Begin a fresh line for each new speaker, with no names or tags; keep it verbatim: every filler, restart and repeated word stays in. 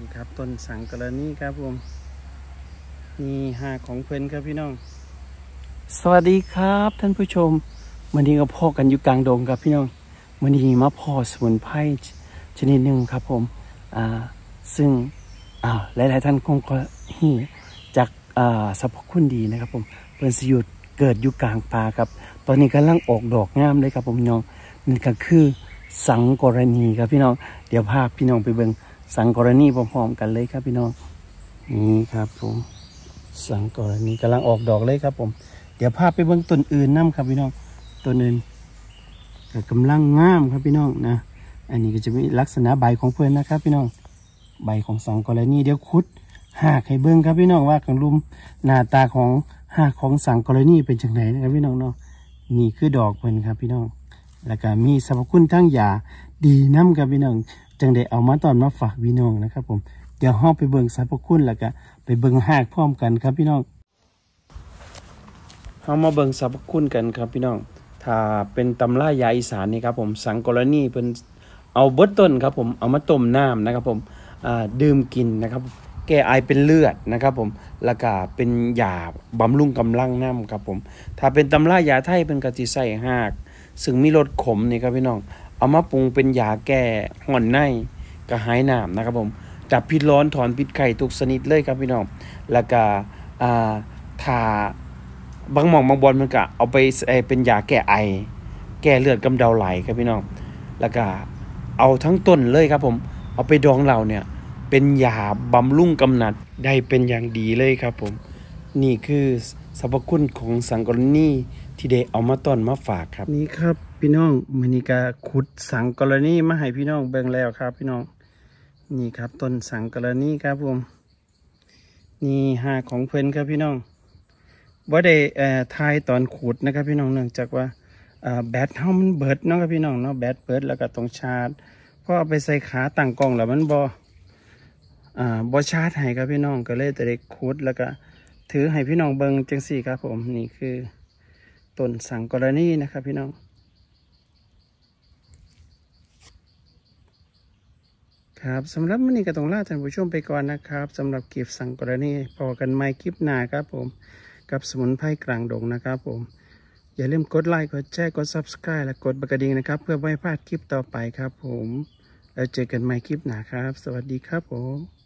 ครับต้นสังกะระนี่ครับผมนี่หาของเพื่อนครับพี่น้องสวัสดีครับท่านผู้ชมวันนี้ก็พอกันอยู่กลางดงครับพี่น้องวันนี้มาพอสมุนไพรชนิดหนึ่งครับผมอ่าซึ่งอ่าหลายๆท่านคงก็หูจากอ่าสรรพคุณดีนะครับผมเป็นสยุดเกิดอยู่กลางป่าครับตอนนี้กำลังออกดอกงามเลยครับผมพี่น้องนี่ก็คือสังกะระนีครับพี่น้องเดี๋ยวพาพี่น้องไปเบิ่งสังกะระนีพร้อมๆกันเลยครับพี่น้องนี่ครับผมสังกะระนีกำลังออกดอกเลยครับผมเดี๋ยวพาไปเบิ่งต้นอื่นน้ำครับพี่น้องต้นอื่นก็กำลังงามครับพี่น้องนะอันนี้ก็จะมีลักษณะใบของเพื่อนนะครับพี่น้องใบของสังกะระนีเดี๋ยวคุดหากให้เบิ่งครับพี่น้องว่าของลุมหน้าตาของหากของสังกะระนีเป็นจังไงนะครับพี่น้องเนาะนี่คือดอกเพิ่นครับพี่น้องแล้วก็มีสรรพคุณทั้งยาดีน้ำครับพี่น้องจังได้เอามาตอนมาฝากพี่น้องนะครับผมเดี๋ยวห้องไปเบิ่งสรรพคุณแล้วก็ไปเบิ่งหากพร้อมกันครับพี่น้องเรามาเบิ่งสรรพคุณกันครับพี่น้องถ้าเป็นตำรายาอีสานนี่ครับผมสังกะระนีเป็นเอาเบิดต้นครับผมเอามาต้มน้ำนะครับผมดื่มกินนะครับแก้ไอเป็นเลือดนะครับผมแล้วก็เป็นยาบำรุงกำลังน้ำครับผมถ้าเป็นตำรายาไทยเป็นกะทิใส่หากซึ่งมีรสขมนี่ครับพี่น้องเอามาปรุงเป็นยาแก้ห่อนในกระหายน้ำนะครับผมดับพิษร้อนถอนพิษไข้ทุกชนิดเลยครับพี่น้องแล้วก็อ่าถ้าบางหม่องบางบอลมันก็เอาไปเป็นยาแก้ไอแก้เลือดกำเดาไหลครับพี่น้องแล้วก็เอาทั้งต้นเลยครับผมเอาไปดองเหล้าเนี่ยเป็นยาบำรุงกำหนัดได้เป็นอย่างดีเลยครับผมนี่คือสรรพคุณของสังกะระนีที่ได้เอามาต้อนมาฝากครับนี่ครับพี่น้องมื้อนี้ก็ขุดสังกะระนีมาให้พี่น้องเบิ่งแล้วครับพี่น้องนี่ครับต้นสังกะระนีครับผมนี่หากของเพิ่นครับพี่น้องบ่ได้เอ่อทายตอนขุดนะครับพี่น้องเนื่องจากว่าอ่าแบตเฮามันเบิดเนาะครับพี่น้องเนาะแบตเบิดแล้วก็ต้องชาร์จพอเอาไปใส่ขาตั้งกล้องแล้วมันบ่อ่าบ่ชาร์จให้ครับพี่น้องก็เลยจะได้ขุดแล้วก็ถือให้พี่น้องเบิ่งจังซี่ครับผมนี่คือต้นสังกะระนีนะครับพี่น้องครับสำหรับวันนี้ก็ต้องลาท่านผู้ชมไปก่อนนะครับสำหรับคลิปสังกะระนีพอกันใหม่คลิปหน้าครับผมกับสมุนไพรกลางดงนะครับผมอย่าลืมกดไลค์กดแชร์กด ซับสไครบ์ และกดกระดิ่งนะครับเพื่อไม่พลาดคลิปต่อไปครับผมแล้วเจอกันใหม่คลิปหน้าครับสวัสดีครับผม